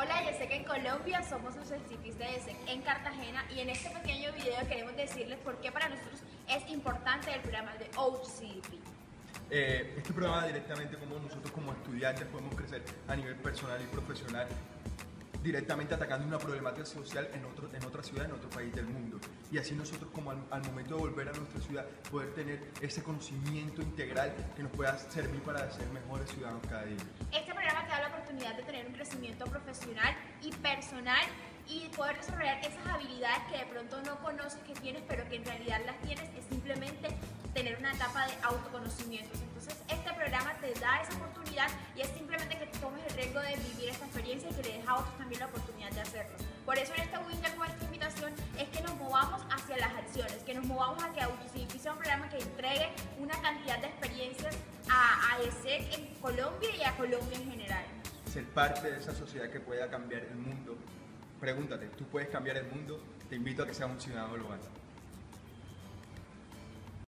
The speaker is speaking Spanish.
Hola, yo sé que en Colombia somos los CITIS de ESEC en Cartagena y en este pequeño video queremos decirles por qué para nosotros es importante el programa de OutCDP. Este programa directamente como nosotros como estudiantes podemos crecer a nivel personal y profesional directamente atacando una problemática social en otra ciudad, en otro país del mundo. Y así nosotros como al momento de volver a nuestra ciudad poder tener ese conocimiento integral que nos pueda servir para ser mejores ciudadanos cada día. Este programa te da la oportunidad de tener un crecimiento profesional y personal y poder desarrollar esas habilidades que de pronto no conoces que tienes, pero que en realidad las tienes, es simplemente tener una etapa de autoconocimientos. Entonces este programa te da esa oportunidad y es simplemente que tomes el riesgo de vivir esta experiencia y que le dejes a otros también la oportunidad de hacerlo. Por eso en esta winter con esta invitación es que nos movamos hacia las acciones, que nos movamos a que AutoCDP sea un programa que entregue una cantidad de experiencias a ESEC en Colombia y a Colombia en general. Ser parte de esa sociedad que pueda cambiar el mundo. Pregúntate, ¿tú puedes cambiar el mundo? Te invito a que seas un ciudadano global.